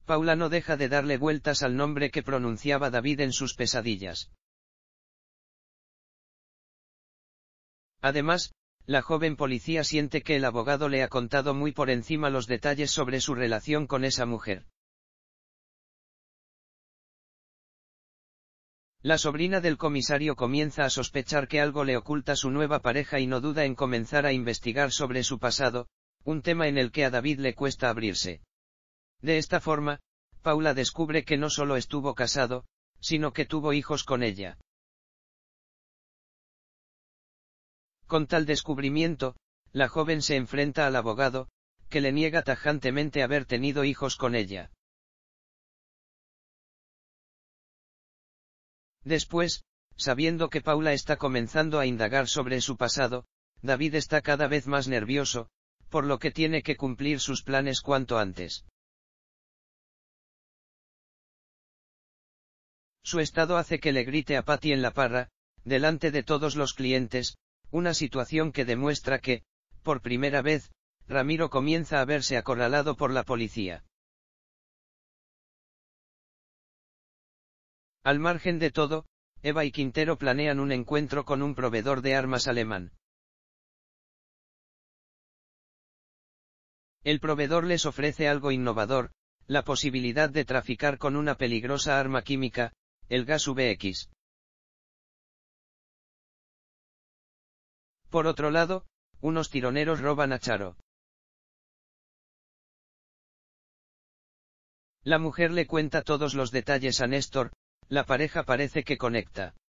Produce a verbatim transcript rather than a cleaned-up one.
Paula no deja de darle vueltas al nombre que pronunciaba David en sus pesadillas. Además, la joven policía siente que el abogado le ha contado muy por encima los detalles sobre su relación con esa mujer. La sobrina del comisario comienza a sospechar que algo le oculta su nueva pareja y no duda en comenzar a investigar sobre su pasado, un tema en el que a David le cuesta abrirse. De esta forma, Paula descubre que no solo estuvo casado, sino que tuvo hijos con ella. Con tal descubrimiento, la joven se enfrenta al abogado, que le niega tajantemente haber tenido hijos con ella. Después, sabiendo que Paula está comenzando a indagar sobre su pasado, David está cada vez más nervioso, por lo que tiene que cumplir sus planes cuanto antes. Su estado hace que le grite a Patty en la parra, delante de todos los clientes, una situación que demuestra que, por primera vez, Ramiro comienza a verse acorralado por la policía. Al margen de todo, Eva y Quintero planean un encuentro con un proveedor de armas alemán. El proveedor les ofrece algo innovador, la posibilidad de traficar con una peligrosa arma química, el gas V X. Por otro lado, unos tironeros roban a Charo. La mujer le cuenta todos los detalles a Néstor, la pareja parece que conecta.